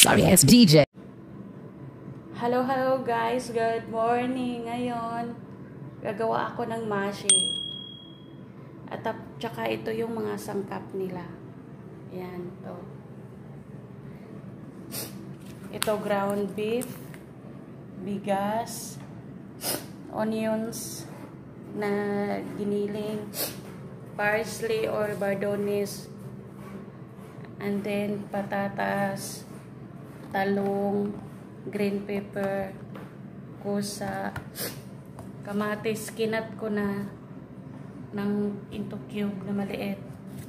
Sorry, it's DJ. Hello guys, good morning. Ngayon, gagawa ako ng mashi. At tsaka ito yung mga sangkap nila. Yan, to. Ito ground beef, bigas, onions na giniling, parsley or bardones, and then patatas, talong, green pepper, kusa, kamatis. Kinat ko na ng into cube na maliit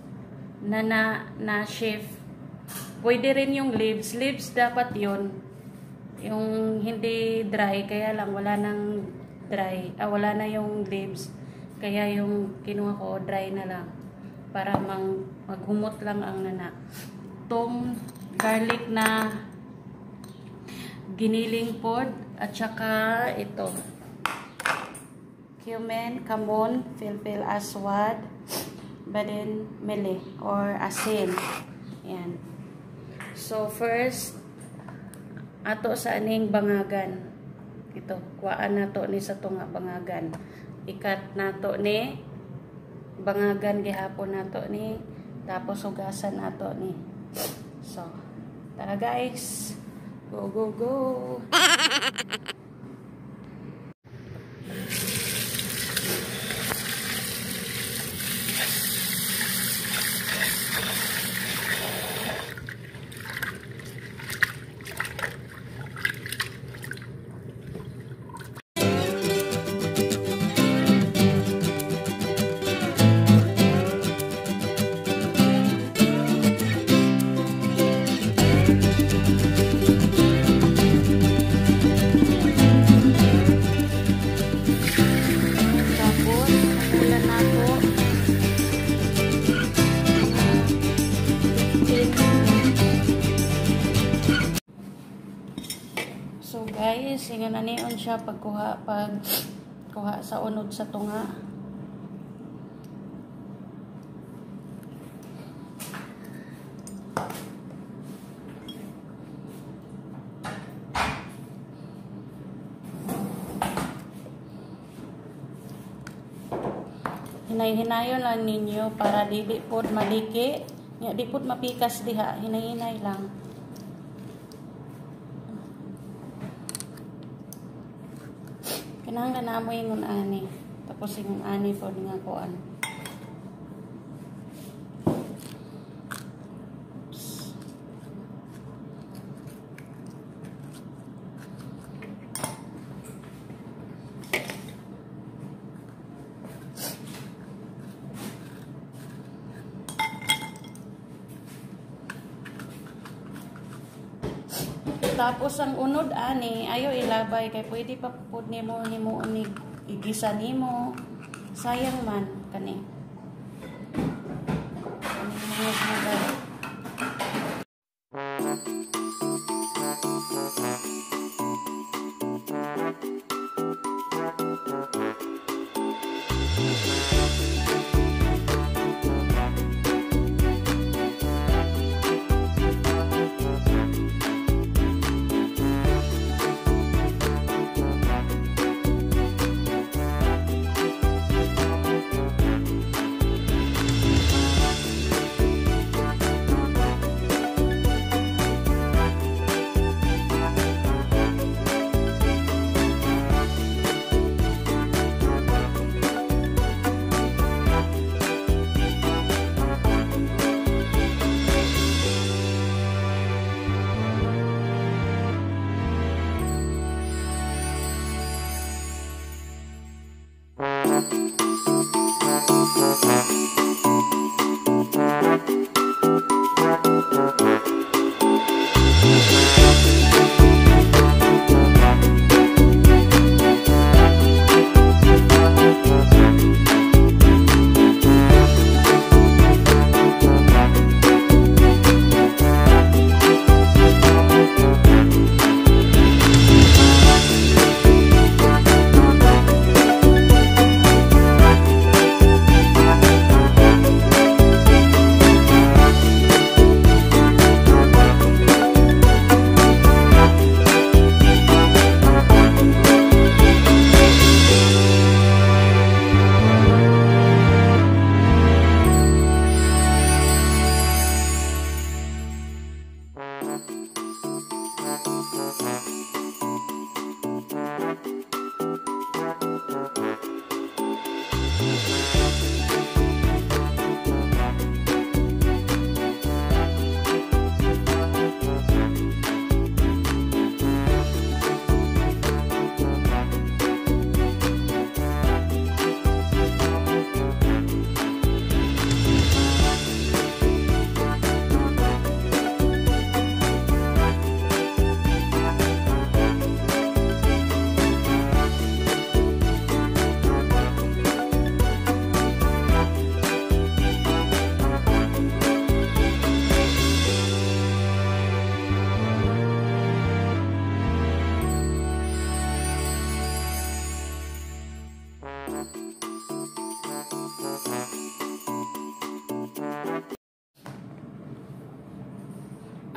na chef. Pwede rin yung leaves dapat yon, yung hindi dry, kaya lang wala nang dry, wala na yung leaves, kaya yung kinuha ko dry na lang para maghumot lang ang nana. Tong garlic na giniling pod, at saka ito cumin, kamon, filfil aswad, badin mele or asin. Yan. So first ato sa aning bangagan, ito kuhaan nato ni sa tunga bangagan, ikat nato ni bangagan gihapon nato ni, tapos hugasan nato ni. So tara guys, go go go. So guys, ingan na niyon siya pagkuha sa unod sa tunga. Hinay-hinayon lang ninyo para dili pod maliki, nya di pod mapikas diha, hinay-hinay lang. Kinahanglan na mo yung ani. Tapos yung ani po nga kuan. Tapos ang unod ani, ayo ilabay kay pwede pa pud nimo ni igisa nimo. Sayang man kani.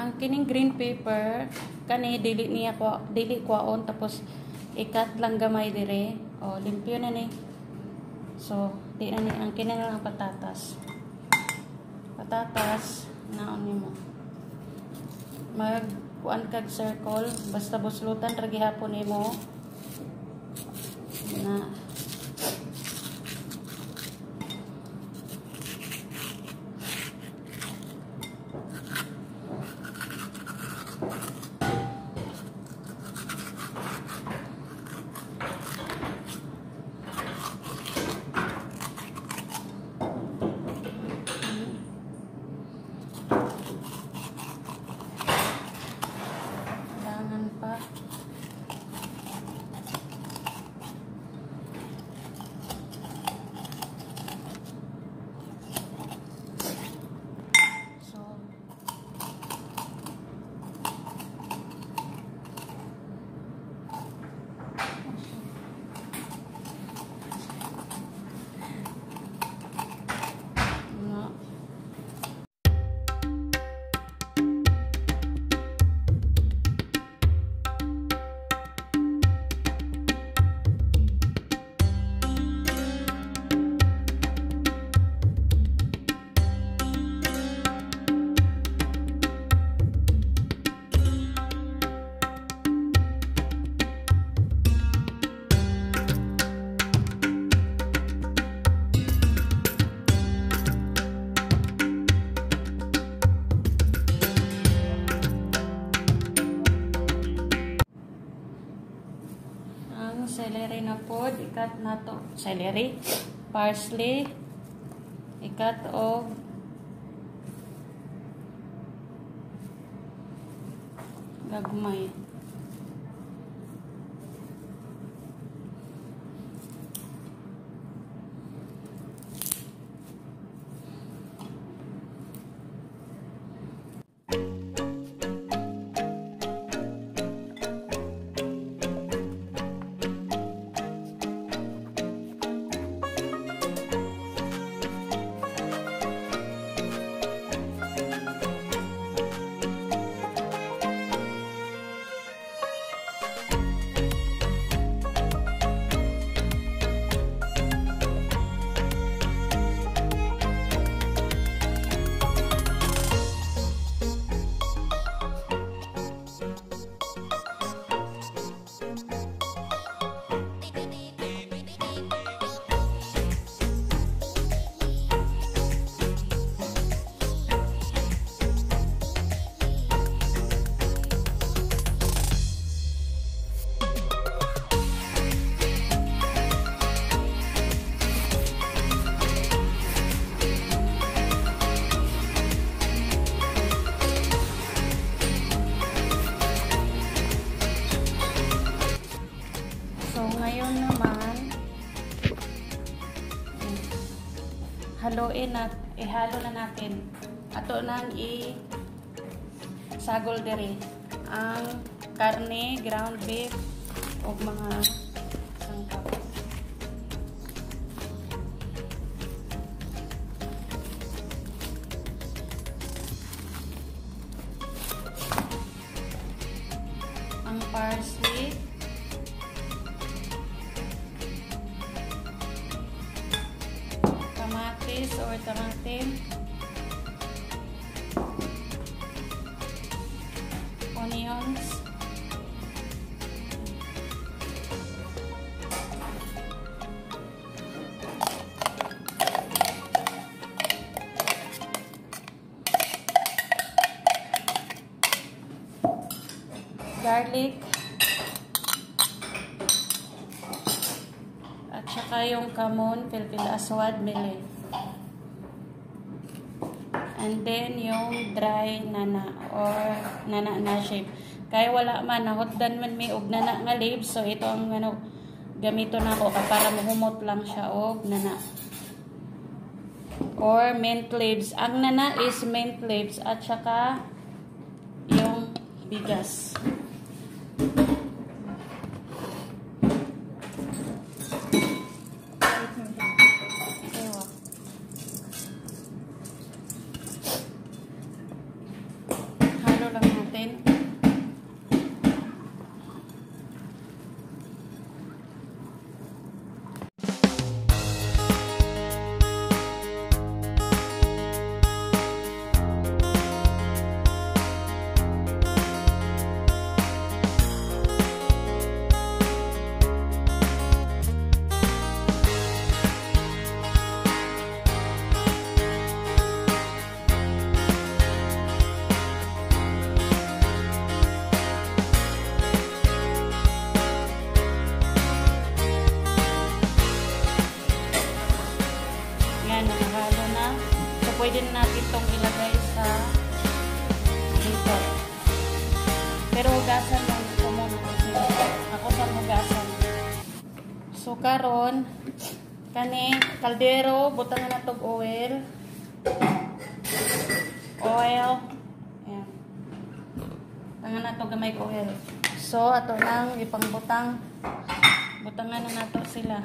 ang kining green paper kani dili kwaon tapos ikat lang gamay dire. O limpyo na ni. So di na ni ang kining lang patatas. Patatas naon nimo. Mag kuan kag circle basta buslutan ra gihapon nimo na pa. So, celery na pod, ikat na to. Celery, parsley, ikat og gagmay. Haluin at ihalo na natin. Ato nang sagol diri ang karne, ground beef o mga sangkap. Ang parsley, kamatis or tamatin, onions, garlic, at saka yung kamon, filfil aswad, mili. And then yung dry nana or nana na shape. Kaya wala man, nahotdan man may og nana nga leaves. So ito ang ano, gamito na ko para mahumot lang siya og nana. Or mint leaves. Ang nana is mint leaves at saka yung bigas. asin. Nakahalo na. So, pwede na natin itong ilagay sa dito. Pero hugasan lang ito muna kasi ako sa hugasan. So, karon kani kaldero, butangan na itong oil. Oil. Ayan. Butangan na ito gamay oil. So, ato nang ipangbutang. Butangan na nato sila.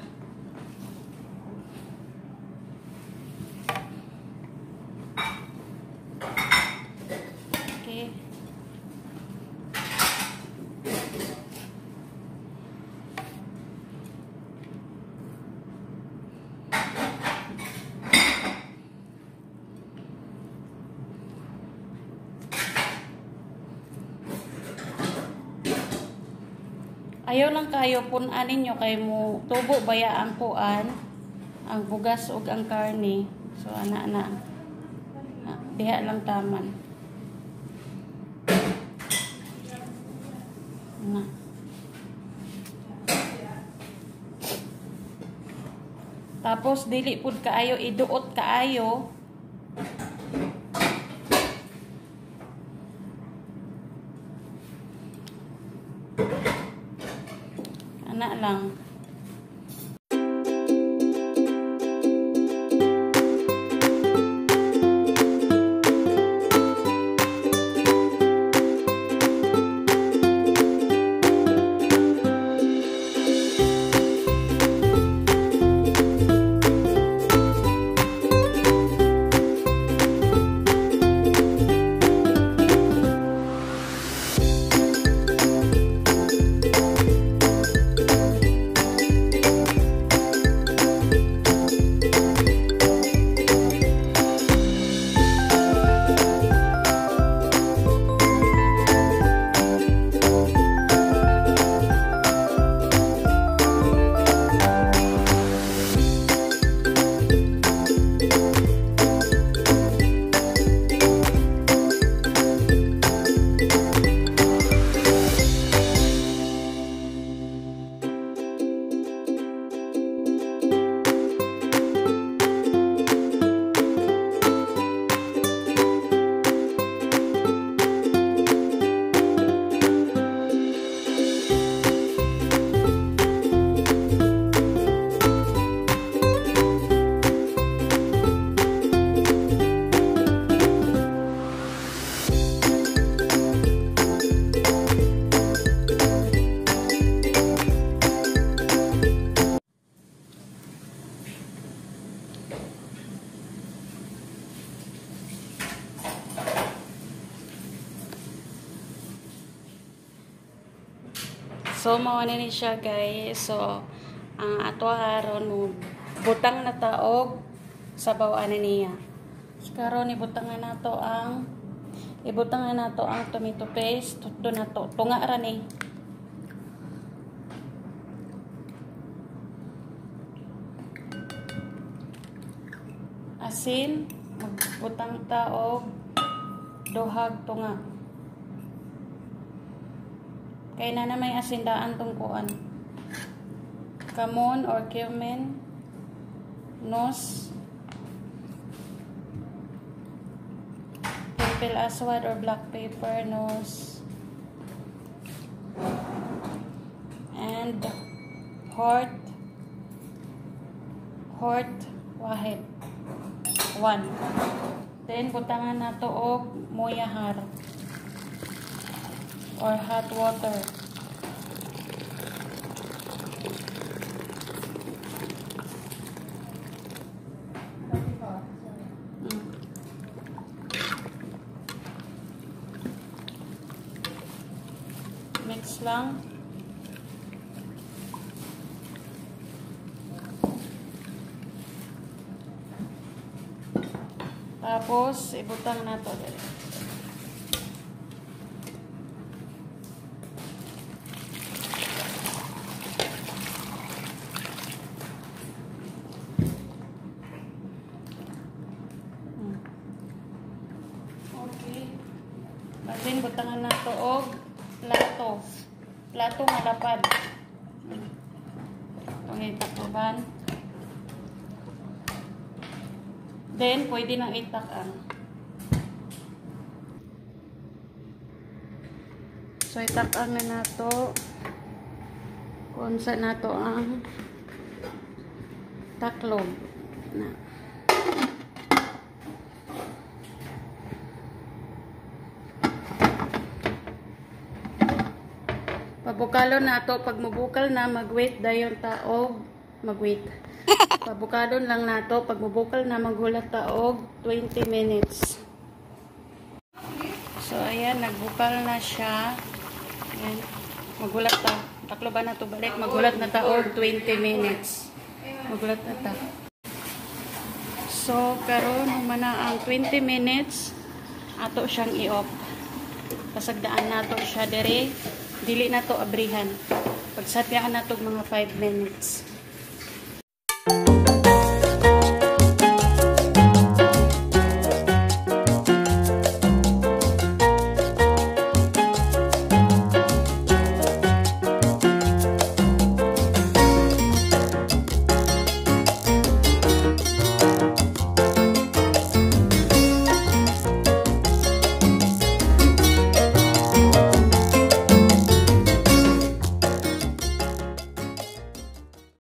Ayaw lang kayo punan ninyo kay mo tubo baya ang kuan, ang bugas ug ang karne. So ana diha lang taman. Na. Tapos dili pud kaayo iduot kaayo. Ana lang. So mao ni siya guys. So ang ato haron mo butang na taog sabaw ani niya. Karon ibutangan nato ang tomato paste tudto nato tunga ra ni. Asin magbutang taog duhag tunga. Kaya na may asindaan tong kuan. Kamon or cumin, nos, purple aswad or black pepper, nos, and hort wahid 1. Then butangan nato og moyahar or hot water. minutes lang. Tapos, ibutang na to. Okay. Batin, butangan na to og plato. Plato nga lapad. Okay, takuban. Then, pwede nang itak-an. So, itak-an na nato. Kung saan nato ang taklob. Na. Pabukalo nato. Pag mabukal na, mag-wait dayon taog. Mag-wait. Pabukadon lang nato. Pag mabukal na, maghulat taog 20 minutes. So, ayan. Nagbukal na siya. Ayan. Maghulat ta. Takloban na to balik. Maghulat na taog 20 minutes. Maghulat na ta. So, karon humana ang 20 minutes. Ato siyang i-off. Pasagdaan nato siya dire. Dili na to abrihan. Pagsadyaan nato mga 5 minutes.